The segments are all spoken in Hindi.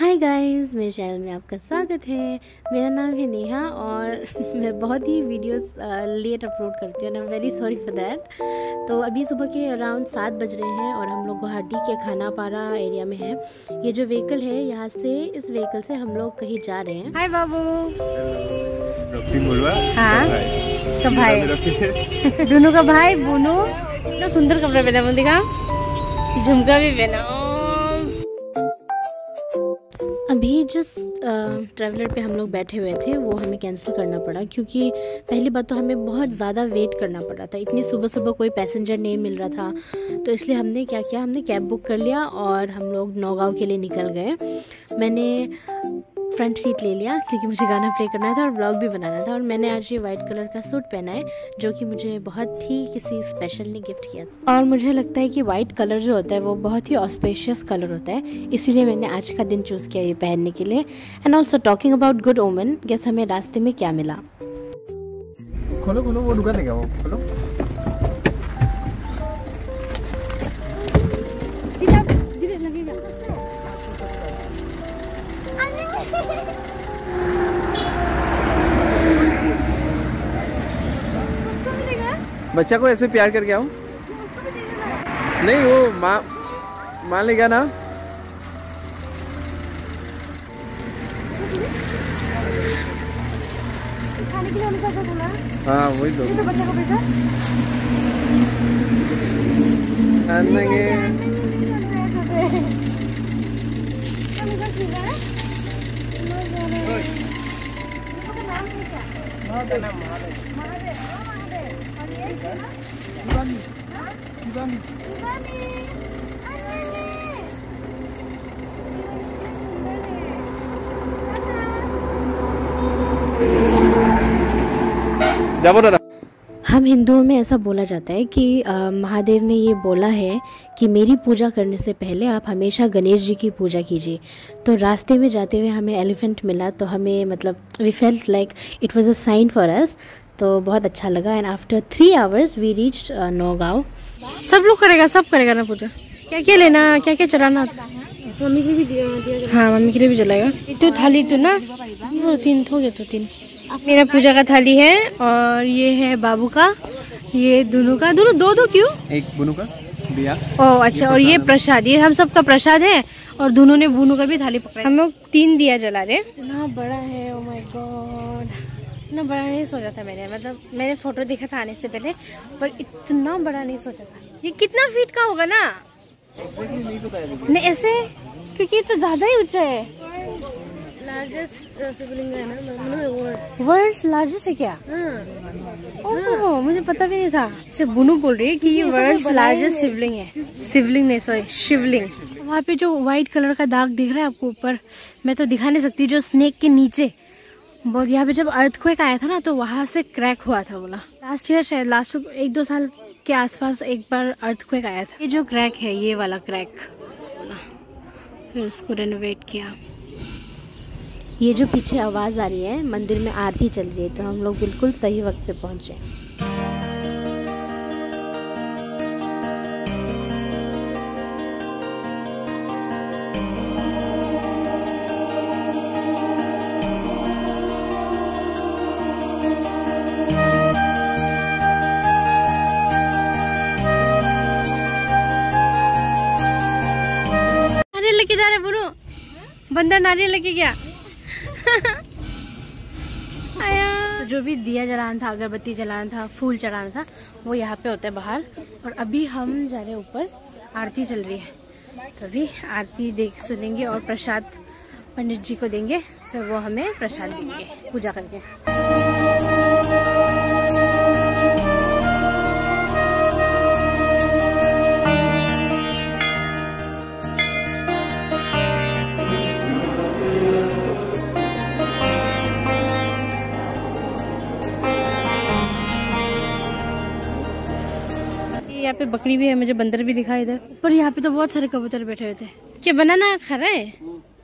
हाय गाइस, मेरे चैनल में आपका स्वागत है। मेरा नाम है नेहा और मैं बहुत ही वीडियोस लेट अपलोड करती हूँ। I am very sorry for that. तो अभी सुबह के अराउंड 7 बज रहे हैं और हम लोग गुवाहाटी के खानापारा एरिया में हैं। ये जो व्हीकल है, यहाँ से इस व्हीकल से हम लोग कहीं जा रहे हैं। हाय बाबू। हाँ, इसका भाई दोनों का भाई बोनू। इतना सुंदर कपड़ा पहना, दिखा, झुमका भी पहना। अभी जिस ट्रैवलर पे हम लोग बैठे हुए थे वो हमें कैंसिल करना पड़ा, क्योंकि पहली बात तो हमें बहुत ज़्यादा वेट करना पड़ रहा था। इतनी सुबह सुबह कोई पैसेंजर नहीं मिल रहा था, तो इसलिए हमने क्या किया, हमने कैब बुक कर लिया और हम लोग नौगांव के लिए निकल गए। मैंने फ्रंट सीट ले लिया क्योंकि मुझे गाना प्ले करना था और व्लॉग भी बनाना था। और मैंने आज ये वाइट कलर का सूट पहना है जो कि मुझे बहुत ही किसी स्पेशल ने गिफ्ट किया। और मुझे लगता है कि वाइट कलर जो होता है वो बहुत ही ऑस्पेशियस कलर होता है, इसीलिए मैंने आज का दिन चूज़ किया ये पहनने के लिए। And also talking about good omen, guess हमें रास्ते में क्या मिला। खोलो खोलो, वो दुकान है क्या, वो खोलो। बच्चा को ऐसे प्यार करके आओ। नहीं, वो मान लेगा ना। खाने के लिए बोला। हाँ वही तो। ये तो बच्चा को पैसा हम हिंदुओं में ऐसा बोला जाता है कि महादेव ने ये बोला है कि मेरी पूजा करने से पहले आप हमेशा गणेश जी की पूजा कीजिए। तो रास्ते में जाते हुए हमें एलिफेंट मिला, तो हमें मतलब we felt like it was a sign for us, तो बहुत अच्छा लगा। And after 3 hours we reached Nagaon. सब लोग करेगा, सब करेगा ना पूजा। क्या क्या लेना, क्या क्या चढ़ाना, मम्मी के भी दिया। हाँ मम्मी के लिए भी जलाएगा। तो थाली तो ना 3 हो गया, तो 3 मेरा पूजा का थाली है और ये है बाबू का, ये दोनों का, दोनों दो क्यों, एक बुनू का दिया। ओह अच्छा, और ये प्रसाद, ये हम सबका प्रसाद है और दोनों ने बुनू का भी थाली पकड़ा। हम लोग 3 दिया जला रहे। इतना बड़ा है, ओह माय गॉड, इतना बड़ा नहीं सोचा था मैंने। मतलब मैंने फोटो देखा था आने से पहले, पर इतना बड़ा नहीं सोचा था। ये कितना फीट का होगा ना, नहीं ऐसे, क्योंकि ये तो ज्यादा ही ऊंचा है। लार्जेस्ट शिवलिंग है ना वर्ल्ड लार्जेस्ट है क्या? ओह मुझे पता भी नहीं था। इसे बुनू बोल रही है कि ये वर्ल्ड लार्जेस्ट शिवलिंग है। शिवलिंग नहीं, सॉरी शिवलिंग। वहाँ पे जो व्हाइट कलर का दाग दिख रहा है आपको ऊपर, मैं तो दिखा नहीं सकती, जो स्नेक के नीचे। और यहाँ पे जब अर्थक्वेक आया था ना, तो वहाँ से क्रैक हुआ था बोला। लास्ट ईयर शायद, लास्ट 1-2 साल के आसपास एक बार अर्थक्वेक आया था। ये जो क्रैक है, ये वाला क्रैक बोला, फिर उसको रेनोवेट किया। ये जो पीछे आवाज़ आ रही है, मंदिर में आरती चल रही है, तो हम लोग बिल्कुल सही वक्त पे पहुँचे। नारियल लेके जा रहे बुनू, बंदर नारियल लेके गया। आया। तो जो भी दिया जलाना था, अगरबत्ती जलाना था, फूल चढ़ाना था, वो यहाँ पे होता है बाहर। और अभी हम जा रहे हैं ऊपर, आरती चल रही है, तो अभी आरती देख सुनेंगे और प्रसाद पंडित जी को देंगे, फिर वो हमें प्रसाद देंगे पूजा करके। यहाँ पे बकरी भी है, मुझे बंदर भी दिखा इधर। पर यहाँ पे तो बहुत सारे कबूतर बैठे हुए थे। क्या बनाना खा रहा है?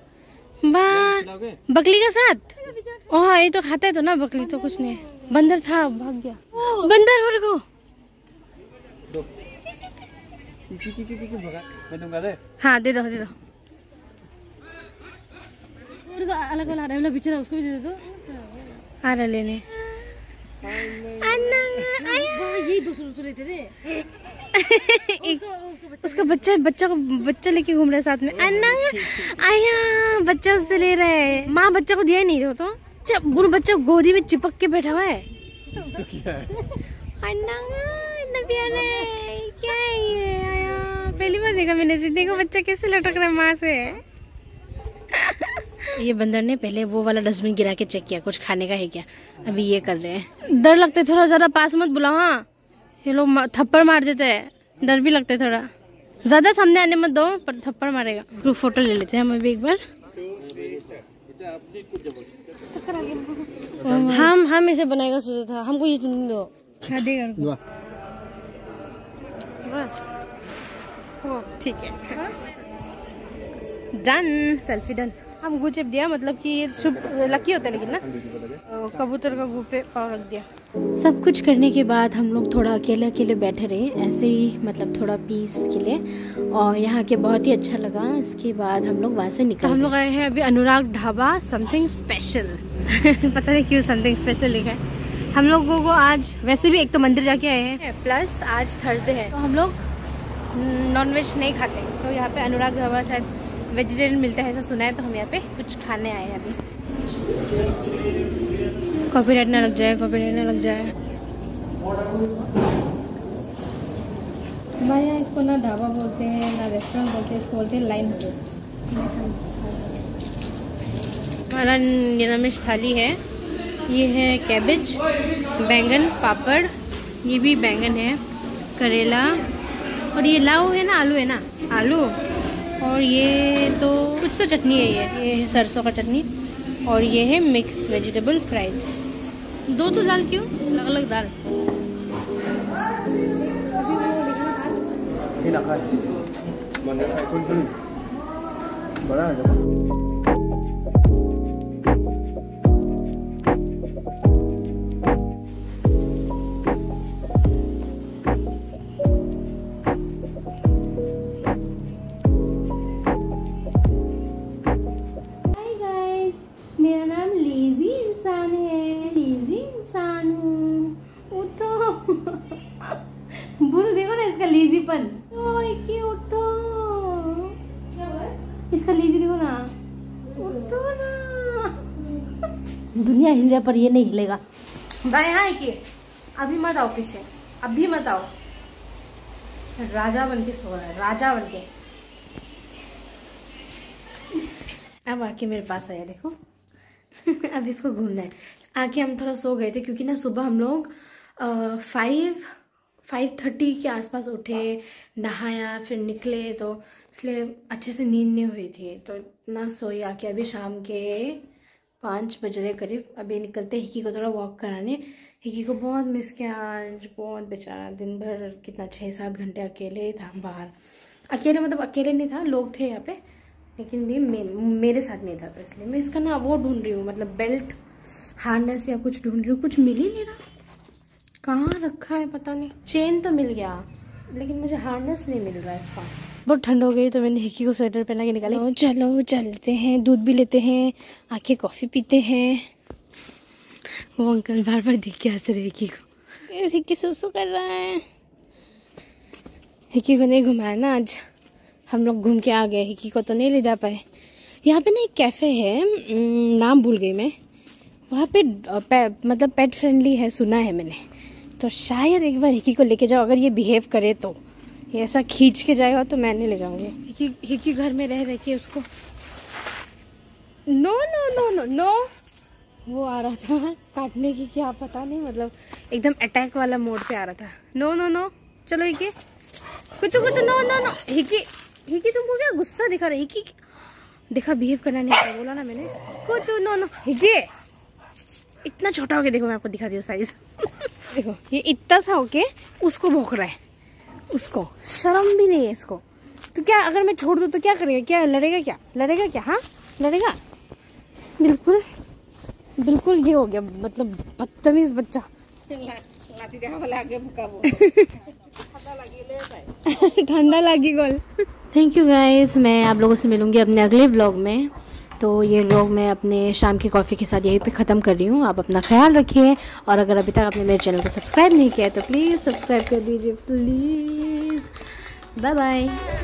बकरी का साथ? ओह ये तो खाता है तो ना, बकरी तो कुछ नहीं। बंदर था, भाग गया बंदर। और को मैं दूंगा दे। हाँ दे दो दे दो। अलग वाला वाला बिछड़ा उसको भी दे दो। आ रहा लेने। यही दूसरे लेते थे। उसका बच्चा लेके घूम रहा है साथ में। अन्ना आया बच्चा उससे ले रहा है। माँ बच्चा को दिया ही नहीं तो बच्चा गोदी में चिपक के बैठा हुआ है। तो क्या है? अन्ना इतना प्यारा है। क्या है ये? आया पहली बार देखा मैंने। देखो बच्चा कैसे लटक रहा है माँ से। ये बंदर ने पहले वो वाला डस्टबिन गिरा के चेक किया कुछ खाने का है क्या। अभी ये कर रहे हैं। डर लगता है थोड़ा, ज्यादा पास मत बुलाओ। हाँ ये लोग थप्पड़ मार देते हैं। डर भी लगता है थोड़ा। ज्यादा सामने आने मत दो पर थप्पड़ मारेगा। ग्रुप फोटो ले लेते हैं हम अभी एक बार। हम इसे बनाएगा सोचा था। हमको ये चुन दो। क्या देगा? ठीक है डन। Selfie done. हम गु चिप दिया मतलब कि ये शुभ लकी होता है लेकिन ना कबूतर का गु पे पाव रख दिया। सब कुछ करने के बाद हम लोग थोड़ा अकेले अकेले बैठे रहे ऐसे ही, मतलब थोड़ा पीस के लिए। और यहाँ के बहुत ही अच्छा लगा। इसके बाद हम लोग वहाँ से निकल हम लोग आए हैं अभी अनुराग ढाबा समथिंग स्पेशल। पता नहीं क्यों समथिंग स्पेशल लिखा है। हम लोगों को आज वैसे भी एक तो मंदिर जाके आए हैं, प्लस आज थर्सडे है तो हम लोग नॉनवेज नहीं खाते। तो यहाँ पे अनुराग ढाबा शायद वेजिटेरियन मिलता है ऐसा सुना है। तो हम यहाँ पे कुछ खाने आए हैं अभी। कॉपीराइट ना लग जाए, कॉपीराइट ना लग जाए। हमारे यहाँ इसको ना ढाबा बोलते हैं ना रेस्टोरेंट बोलते हैं, इसको बोलते हैं लाइन होटल। हमारा निरामिष थाली है। ये है कैबेज, बैंगन, पापड़, ये भी बैंगन है, करेला और ये लाऊ है ना, आलू है ना, आलू। और ये तो कुछ तो चटनी है। ये है सरसों का चटनी। और ये है मिक्स वेजिटेबल फ्राइज। दो तो दाल क्यों? अलग अलग दाल। बड़ा मेरा नाम लेजी इंसान है। लेजी इंसान हूँ। उठो। बोलो देखो ना इसका लेजीपन। उठो। इसका लेजी देखो ना। उठो ना। दुनिया हिल जाए पर ये नहीं हिलेगा। बाय हाँ कि अभी मत आओ पीछे, अभी मत आओ। राजा बन के सो रहा है, राजा बन के। अब आके मेरे पास आया देखो। अब इसको घूमना है। आके हम थोड़ा सो गए थे क्योंकि ना सुबह हम लोग 5:30 के आसपास उठे, नहाया, फिर निकले तो इसलिए अच्छे से नींद नहीं हुई थी तो ना सोई। आके अभी शाम के 5 बज रहे करीब। अभी निकलते हिकी को थोड़ा वॉक कराने। हिकी को बहुत मिस किया आज, बहुत बेचारा। दिन भर कितना 6-7 घंटे अकेले ही था बाहर। अकेले मतलब अकेले नहीं था, लोग थे यहाँ पे लेकिन भी मेरे साथ नहीं था। तो इसलिए मैं इसका ना वो ढूंढ रही हूँ, मतलब बेल्ट, हार्नेस या कुछ ढूंढ रही हूँ। कुछ मिल ही नहीं रहा। कहाँ रखा है पता नहीं। चेन तो मिल गया लेकिन मुझे हार्नेस नहीं मिल रहा है इसका। बहुत ठंड हो गई तो मैंने हिकी को स्वेटर पहना के निकाली। चलो चलते हैं, दूध भी लेते हैं, आके कॉफी पीते हैं। वो अंकल बार बार देख के हंस रहे हिकी को। हिकी सुसु कर रहा है। हिकी को नहीं घुमाया ना आज, हम लोग घूम के आ गए। हिकी को तो नहीं ले जा पाए। यहाँ पे ना एक कैफ़े है, नाम भूल गई मैं। वहाँ पे मतलब पेट फ्रेंडली है सुना है मैंने। तो शायद एक बार हिकी को लेके जाओ। अगर ये बिहेव करे तो, ये ऐसा खींच के जाएगा तो मैं नहीं ले जाऊंगी। हिकी घर में रह के उसको no no no no no वो आ रहा था काटने की, क्या पता नहीं, मतलब एकदम अटैक वाला मोड पे आ रहा था। नो नो नो चलो हिकी, कुछ नो नो नो। हिकी तुमको क्या गुस्सा दिखा रहा है? हिकी देखा बिहेव करना नहीं आता, बोला ना मैंने। कुछ नो नो। हिकी इतना छोटा हो के देखो, मैं आपको दिखा दिया साइज। देखो ये इतना सा होके उसको भौंक रहा है। उसको शर्म भी नहीं है इसको। तो क्या अगर मैं छोड़ दूँ तो क्या करेगा? क्या लड़ेगा? क्या हाँ लड़ेगा? बिल्कुल ये हो गया, मतलब बदतमीज बच्चा। ठंडा लगी गोल। थैंक यू गाइस, मैं आप लोगों से मिलूंगी अपने अगले व्लॉग में। तो ये लोग मैं अपने शाम की कॉफ़ी के साथ यहीं पे ख़त्म कर रही हूँ। आप अपना ख्याल रखिए और अगर अभी तक आपने मेरे चैनल को सब्सक्राइब नहीं किया है तो प्लीज़ सब्सक्राइब कर दीजिए प्लीज़। Bye bye.